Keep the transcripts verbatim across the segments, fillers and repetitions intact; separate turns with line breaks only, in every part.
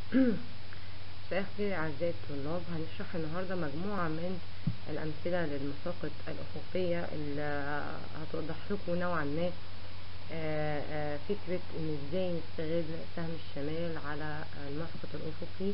مساء الخير أعزائي الطلاب. هنشرح النهاردة مجموعة من الأمثلة للمساقط الأفقية اللي هتوضح لكم نوعا ما آه، آه، فكرة إن إزاي نستغل سهم الشمال على المسقط الأفقي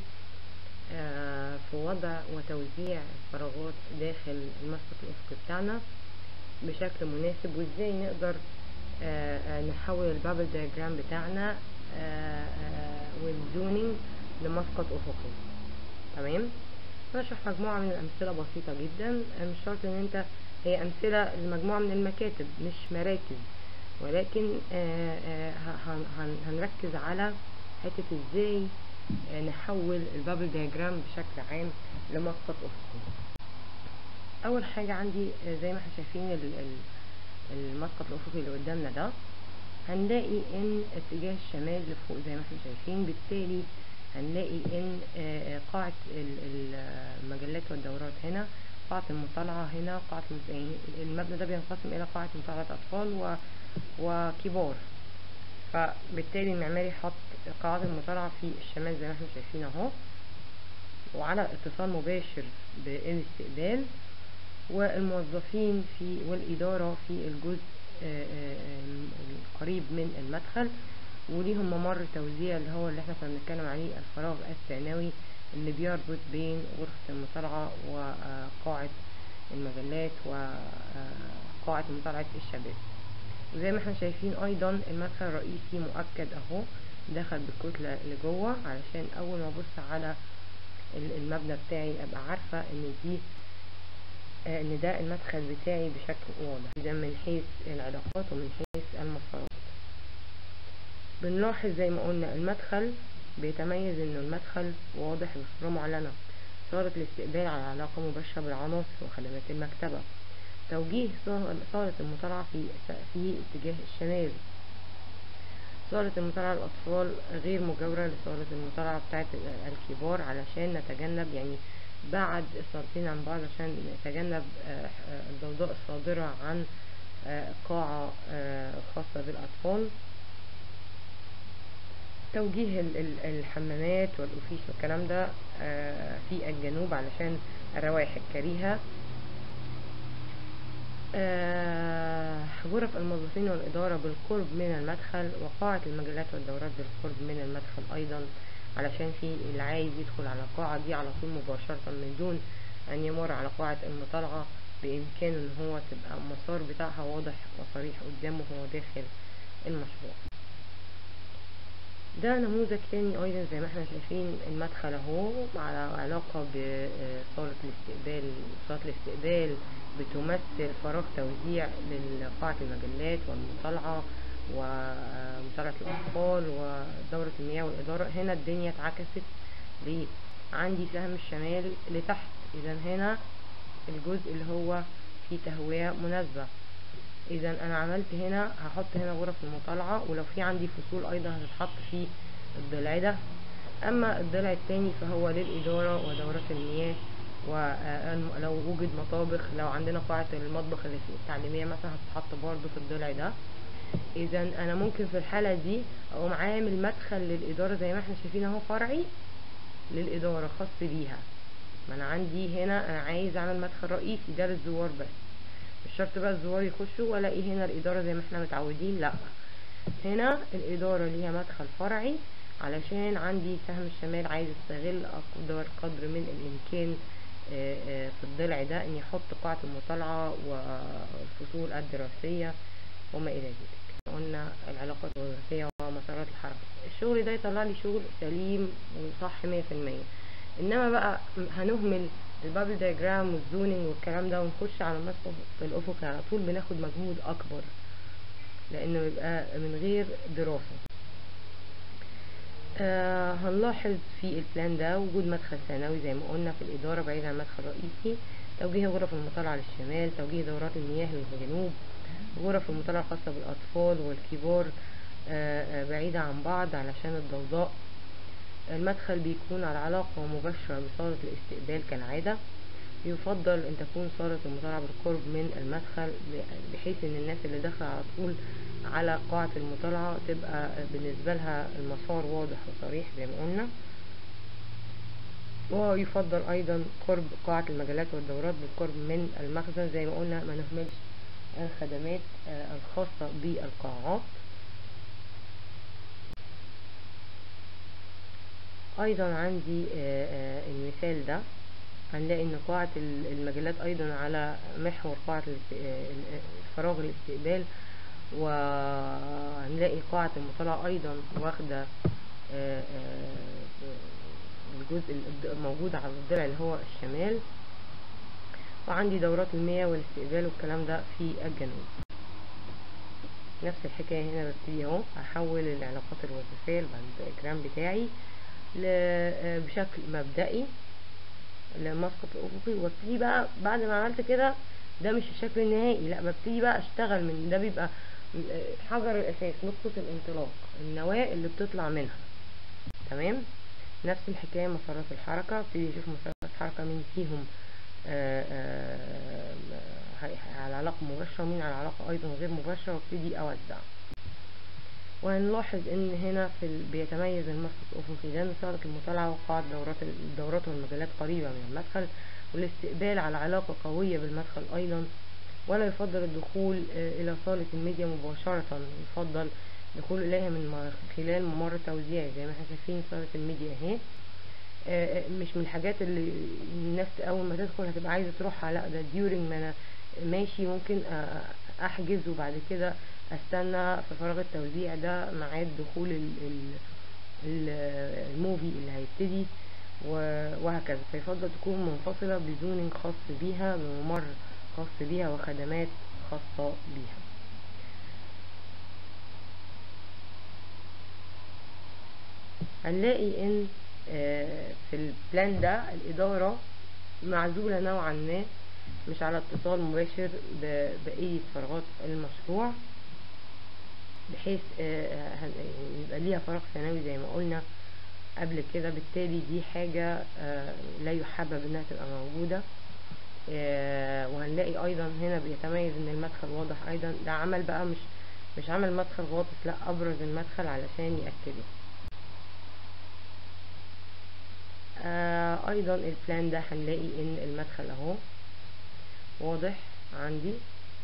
آه، في وضع وتوزيع الفراغات داخل المسقط الأفقي بتاعنا بشكل مناسب، وإزاي نقدر آه، آه، نحول البابل دياجرام بتاعنا آه، آه، والزونينج لمسقط أفقي. تمام. هنشرح مجموعة من الأمثلة بسيطة جدا، مش شرط إن أنت هي أمثلة لمجموعة من المكاتب مش مراكز، ولكن آه، آه، هن- هن- هنركز على حتة إزاي آه، نحول البابل دياجرام بشكل عام لمسقط أفقي. أول حاجة عندي آه، زي ما احنا شايفين ال- ال- المسقط الأفقي اللي قدامنا ده، هنلاقي ان اتجاه الشمال لفوق زي ما احنا شايفين، بالتالي هنلاقي ان آه، قاعة ال- ال- المجلات والدورات هنا، قاعة المطالعة هنا، قاعة المت- يعني المبنى ده بينقسم الى قاعة مطالعة اطفال و... وكبار، فبالتالي المعماري حط قاعات المطالعة في الشمال زي ما احنا شايفين اهو، وعلى اتصال مباشر بالاستقبال، والموظفين في والإدارة في الجزء آه، آه، القريب من المدخل، وليهم ممر توزيع اللي هو اللي احنا كنا بنتكلم عليه، الفراغ الثانوي اللي بيربط بين غرفة المطالعة وقاعة المجلات وقاعة مطالعة الشباب. وزي ما احنا شايفين ايضا المدخل الرئيسي مؤكد اهو، دخل بالكتلة لجوه، علشان اول ما ابص على المبنى بتاعي ابقى عارفة ان دي آه، ان ده المدخل بتاعي بشكل واضح، اذا من حيث العلاقات ومن حيث المسارات. بنلاحظ زي ما قلنا المدخل بيتميز انه المدخل واضح بصورة معلنة، صالة الاستقبال على علاقة مباشرة بالعناصر وخدمات المكتبة، توجيه صالة المطالعة في في اتجاه الشمال، صالة المطالعة للأطفال غير مجاورة لصالة المطالعة بتاعت الكبار، علشان نتجنب يعني بعد الصالتين عن بعض، عشان نتجنب آه، آه، الضوضاء الصادرة عن آه، قاعة آه، خاصة بالأطفال. توجيه ال- ال- الحمامات والأوفيس والكلام ده آه، في الجنوب علشان الروائح الكريهة. آه، غرف الموظفين والإدارة بالقرب من المدخل، وقاعة المجلات والدورات بالقرب من المدخل أيضا، علشان في اللي عايز يدخل على القاعة دي على طول مباشرة من دون أن يمر على قاعة المطالعة، بإمكانه إن هو تبقى المسار بتاعها واضح وصريح قدامه وهو داخل المشروع. ده نموذج تاني أيضا زي ما احنا شايفين، المدخل اهو على علاقة بصالة الاستقبال. صالة الاستقبال بتمثل فراغ توزيع لقاعة المجلات والمطالعة ومطالعة الأطفال ودورة المياه والإدارة. هنا الدنيا اتعكست ليه؟ عندي سهم الشمال لتحت، إذا هنا الجزء اللي هو فيه تهوية مناسبة، اذا انا عملت هنا هحط هنا غرف المطالعة، ولو في عندي فصول ايضا هتتحط في الضلع ده. اما الضلع التاني فهو للادارة ودورات المياه، ولو وجد مطابخ، لو عندنا قاعة المطبخ اللي في التعليمية مثلا هتتحط برضو في الضلع ده. اذا انا ممكن في الحالة دي اقوم عامل مدخل للادارة زي ما احنا شايفين اهو، فرعي للادارة خاص بيها. ما انا عندي هنا انا عايز اعمل مدخل رئيسي ده للزوار بس، مش شرط بقى الزوار يخشوا والاقي هنا الاداره زي ما احنا متعودين، لا، هنا الاداره ليها مدخل فرعي، علشان عندي سهم الشمال عايز استغل اقدر قدر من الامكان آه، آه، في الضلع ده اني احط قاعه المطالعه والفصول الدراسيه وما الى ذلك. قلنا العلاقات الوظيفيه ومسارات الحركه، الشغل ده يطلع لي شغل سليم وصح مية في المية. انما بقى هنهمل البابل دياجرام والزونينج والكلام ده ونخش على المسقط الافقي على طول، بناخد مجهود اكبر لانه يبقى من غير دراسة. آه هنلاحظ في البلان ده وجود مدخل ثانوي زي ما قلنا في الإدارة بعيد عن المدخل الرئيسي، توجيه غرف المطالعة للشمال، توجيه دورات المياه للجنوب، غرف المطالعة الخاصة بالأطفال والكبار آه آه بعيدة عن بعض علشان الضوضاء. المدخل بيكون على علاقة مباشرة بصالة الاستقبال كالعادة، يفضل ان تكون صالة المطالعة بالقرب من المدخل، بحيث ان الناس اللي داخلة على طول على قاعة المطالعة تبقى بالنسبة لها المسار واضح وصريح زي ما قلنا. ويفضل ايضا قرب قاعة المجلات والدورات بالقرب من المخزن، زي ما قلنا ما نهملش الخدمات الخاصة بالقاعات. ايضا عندي المثال ده، هنلاقي ان قاعة المجلات ايضا على محور قاعة فراغ الاستقبال، وهنلاقي قاعة المطالعة ايضا واخدة الجزء الموجود على الضلع اللي هو الشمال، وعندي دورات المياه والاستقبال والكلام ده في الجنوب. نفس الحكاية هنا، ببتدي اهو احول العلاقات الوظيفية الدياجرام بتاعي بشكل مبدئي للمسقط الافقي، وابتدي بقى بعد ما عملت كده، ده مش الشكل النهائي، لا ببتدي بقى اشتغل من ده، بيبقى حجر الاساس، نقطة الانطلاق، النواة اللي بتطلع منها. تمام. نفس الحكاية مسارات الحركة، ابتدي اشوف مسارات الحركة مين فيهم آآ آآ على علاقة مباشرة ومين على علاقة ايضا غير مباشرة، وابتدي اوزع. وهنلاحظ ان هنا في ال... بيتميز المسقط الافقي لان صالة المطالعة وقاعة دورات الدورات والمجلات قريبة من المدخل، والاستقبال على علاقة قوية بالمدخل ايضا، ولا يفضل الدخول الى صالة الميديا مباشرة، يفضل الدخول اليها من خلال ممر توزيع زي ما احنا شايفين صالة الميديا اهي. مش من الحاجات اللي الناس اول ما تدخل هتبقى عايزة تروحها، لا ده ديورنج ما انا ماشي ممكن احجز وبعد كده استنى في فراغ التوزيع ده ميعاد دخول الموفي اللي هيبتدي وهكذا. فيفضل تكون منفصلة بزوننج خاص بيها، بممر خاص بيها، وخدمات خاصة بيها. هنلاقي ان في البلان ده الإدارة معزولة نوعا ما، مش على اتصال مباشر ببقية فراغات المشروع، بحيث يبقى ليها فراغ ثانوي زي ما قلنا قبل كده. بالتالي دي حاجة لا يحبب انها تبقى موجودة. وهنلاقي ايضا هنا بيتميز ان المدخل واضح ايضا، ده عمل بقى مش مش عمل مدخل غاطس، لا ابرز المدخل علشان يأكده. ايضا البلان ده هنلاقي ان المدخل اهو واضح عندي،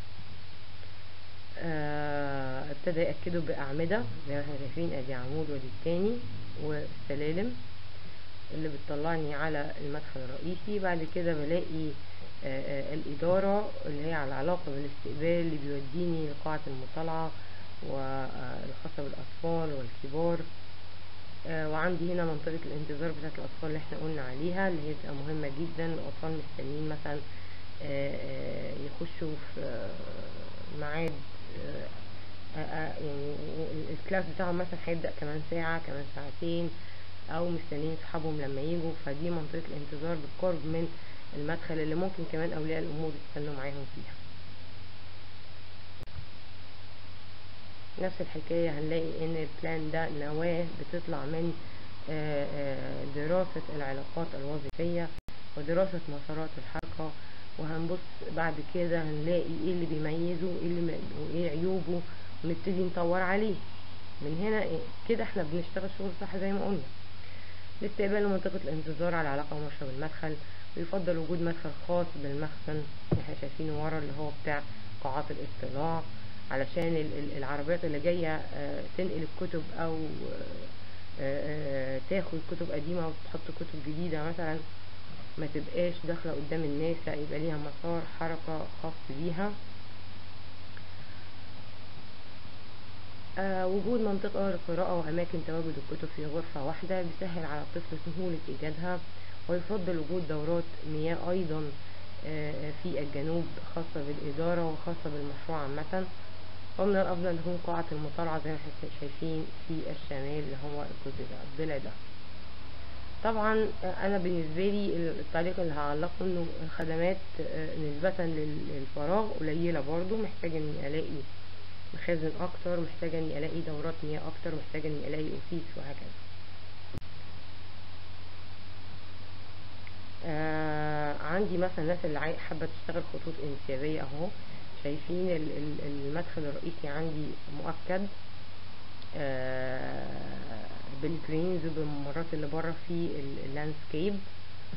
ابتدى يأكده بأعمدة زي ما احنا شايفين، ادي عمود ودي التاني، والسلالم اللي بتطلعني على المدخل الرئيسي. بعد كده بلاقي الإدارة اللي هي على علاقة بالاستقبال اللي بيوديني لقاعة المطالعة والخاصة بالأطفال والكبار. وعندي هنا منطقة الانتظار بتاعت الأطفال اللي احنا قلنا عليها، اللي هي بتبقى مهمة جدا. الأطفال مستنيين مثلا يخشوا في ميعاد يعني الكلاس بتاعهم مثلا هيبدأ كمان ساعة كمان ساعتين، او مستنيين صحابهم لما يجوا، فدي منطقة الانتظار بالقرب من المدخل اللي ممكن كمان اولياء الامور يستنوا معاهم فيها. نفس الحكاية هنلاقي ان البلان ده نواة بتطلع من دراسة العلاقات الوظيفية ودراسة مسارات الحركة. وهنبص بعد كده هنلاقي ايه اللي بيميزه وايه عيوبه، ونبتدي نطور عليه. من هنا كده احنا بنشتغل شغل صح زي ما قلنا. الاستقبال ومنطقة الانتظار على علاقة مباشرة بالمدخل، ويفضل وجود مدخل خاص بالمخزن اللي احنا شايفينه ورا اللي هو بتاع قاعات الاطلاع، علشان العربيات اللي جاية تنقل الكتب او تاخد كتب قديمة وتحط كتب جديدة مثلا، ما تبقاش داخلة قدام الناس، لا يبقى ليها مسار حركة خاص بيها. آه وجود منطقة للقراءة وأماكن تواجد الكتب في غرفة واحدة بيسهل على الطفل سهولة إيجادها. ويفضل وجود دورات مياه أيضا آه في الجنوب خاصة بالإدارة وخاصة بالمشروع عامة. ومن الأفضل أن تكون قاعة المطالعة زي ما احنا شايفين في الشمال اللي هو الجزء ده الضلع ده. طبعا أنا بالنسبة لي التعليق اللي هعلقه إنه الخدمات آه نسبة للفراغ قليلة برضو، محتاج إني ألاقي مخازن اكتر، محتاجة اني الاقي دورات مياه اكتر، محتاجة اني الاقي اوفيس وهكذا. آه عندي مثلا الناس اللي حابة تشتغل خطوط انسيابية اهو، شايفين المدخل الرئيسي عندي مؤكد آه بالجرينز وبالممرات اللي بره في اللاندسكيب،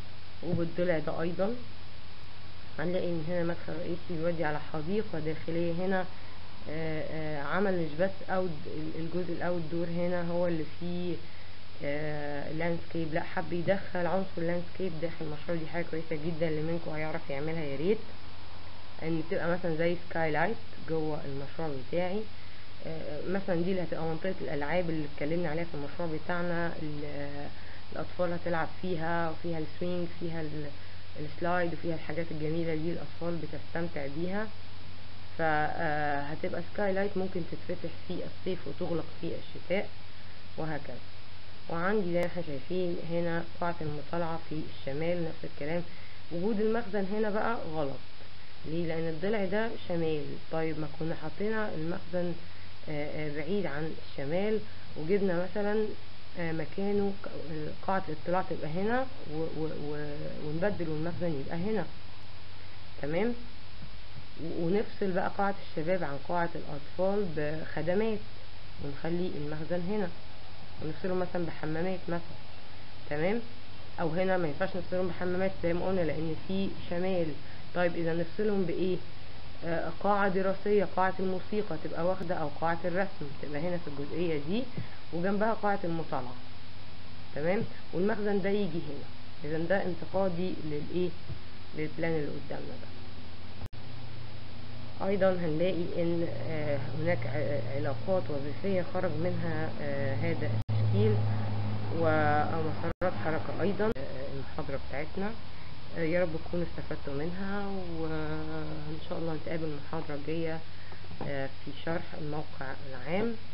وبالضلع ده ايضا هنلاقي ان هنا مدخل رئيسي بيودي على حديقة داخلية. هنا آآ آآ عمل مش بس اوت الجزء الاوت دور هنا هو اللي فيه لاندسكيب، لا حب يدخل عنصر لاندسكيب داخل المشروع. دي حاجة كويسة جدا، اللي منكم هيعرف يعملها يا ريت، ان تبقى مثلا زي سكاي لايت جوه المشروع بتاعي. مثلا دي اللي هتبقى منطقة الالعاب اللي اتكلمنا عليها في المشروع بتاعنا، الاطفال هتلعب فيها، وفيها السوينج، فيها السلايد، وفيها الحاجات الجميلة دي الاطفال بتستمتع بيها. فهتبقى سكاي لايت ممكن تتفتح في الصيف وتغلق في الشتاء وهكذا. وعندي زي ما احنا شايفين هنا قاعة المطالعة في الشمال، نفس الكلام. وجود المخزن هنا بقى غلط، ليه؟ لان الضلع ده شمال. طيب ما كنا حطينا المخزن بعيد عن الشمال، وجبنا مثلا مكانه قاعة الاطلاع تبقى هنا، ونبدل والمخزن يبقى هنا، تمام. ونفصل بقى قاعة الشباب عن قاعة الأطفال بخدمات، ونخلي المخزن هنا، ونفصلهم مثلا بحمامات مثلا، تمام. أو هنا ما ينفعش نفصلهم بحمامات زي ما قلنا لأن في شمال. طيب إذا نفصلهم بإيه؟ آه قاعة دراسية، قاعة الموسيقى تبقى واخدة، أو قاعة الرسم تبقى هنا في الجزئية دي، وجنبها قاعة المطالعة، تمام. والمخزن ده يجي هنا. إذا ده انتقادي للإيه؟ للبلان اللي قدامنا ده. ايضا هنلاقي ان هناك علاقات وظيفية خرج منها هذا التشكيل ومسارات حركة. ايضا المحاضرة بتاعتنا يا رب تكونوا استفدتوا منها، وان شاء الله نتقابل المحاضرة الجاية في شرح الموقع العام.